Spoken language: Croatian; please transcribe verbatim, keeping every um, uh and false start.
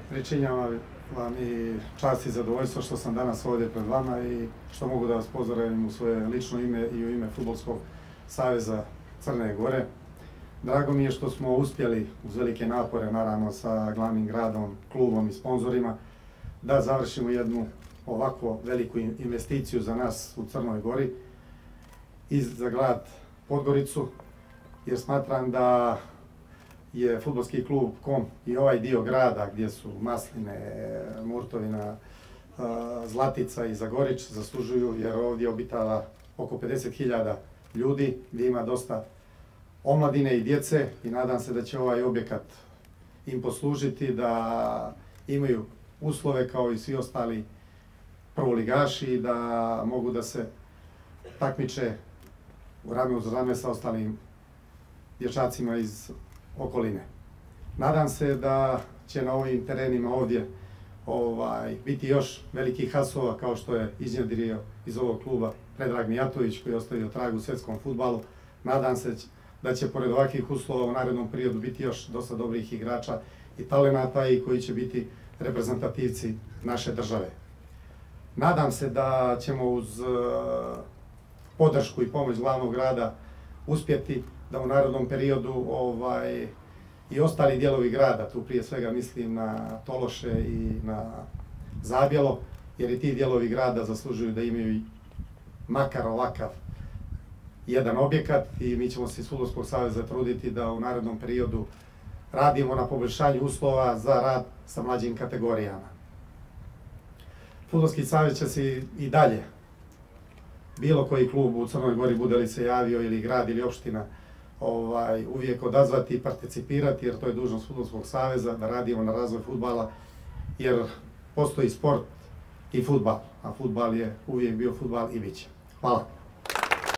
Pričinjam vam i čast i zadovoljstvo što sam danas ovdje pred vama i što mogu da vas pozdravim u svoje lično ime i u ime Fudbalskog saveza Crne Gore. Drago mi je što smo uspjeli uz velike napore, naravno sa glavnim gradom, klubom i sponzorima, da završimo jednu ovako veliku investiciju za nas u Crnoj Gori i za grad Podgoricu, jer smatram da je fudbalski klub Kom i ovaj dio grada gdje su Masline, Murtovina, Zlatica i Zagorić zaslužuju, jer ovdje obitava oko pedeset hiljada ljudi, gdje ima dosta omladine i djece i nadam se da će ovaj objekat im poslužiti da imaju uslove kao i svi ostali prvoligaši i da mogu da se takmiče u rame uz rame sa ostalim dječacima iz okoline. Nadam se da će na ovim terenima ovdje ovaj, biti još velikih hasova kao što je iznjedrio iz ovog kluba Predrag Mijatović koji je ostavio trag u svjetskom fudbalu. Nadam se da će pored ovakvih uslova u narednom periodu biti još dosta dobrih igrača i talenata i koji će biti reprezentativci naše države. Nadam se da ćemo uz podršku i pomoć glavnog grada uspjeti da u narednom periodu ovaj, i ostali dijelovi grada, tu prije svega mislim na Tološe i na Zabjelo, jer i ti dijelovi grada zaslužuju da imaju makar ovakav jedan objekat i mi ćemo se iz Fudbalskog saveza truditi da u narednom periodu radimo na poboljšanju uslova za rad sa mlađim kategorijama. Fudbalski savez će se i dalje, bilo koji klub u Crnoj Gori, bude li se javio ili grad ili opština, ovaj, uvijek odazvati i participirati, jer to je dužnost Fudbalskog saveza da radimo na razvoj fudbala, jer postoji sport i fudbal, a fudbal je uvijek bio fudbal i bit će. Hvala.